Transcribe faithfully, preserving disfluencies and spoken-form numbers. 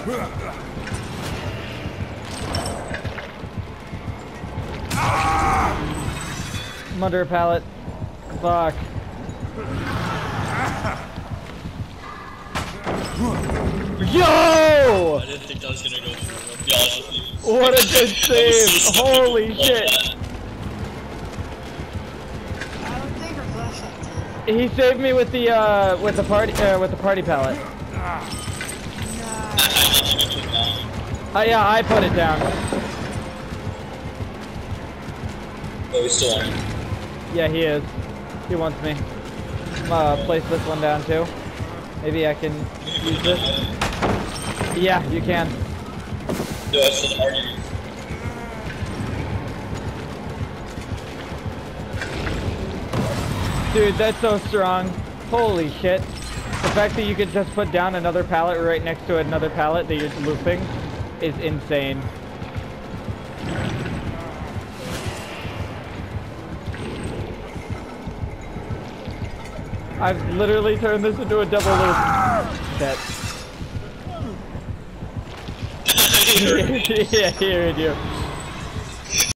I'm under a pallet. Fuck. Yo! I didn't think that was gonna go through. I'll be honest with you. What a good save! So holy shit! I don't think her flashlight did. He saved me with the uh with the party uh, with the party pallet. Oh uh, yeah, I put it down. Oh, he's still on. Yeah, he is. He wants me. Uh, place this one down too. Maybe I can use this. Yeah, you can. No, it's still arguing. Dude, that's so strong. Holy shit. The fact that you could just put down another pallet right next to another pallet that you're looping is insane. I've literally turned this into a double loop. That. Yeah, here we do.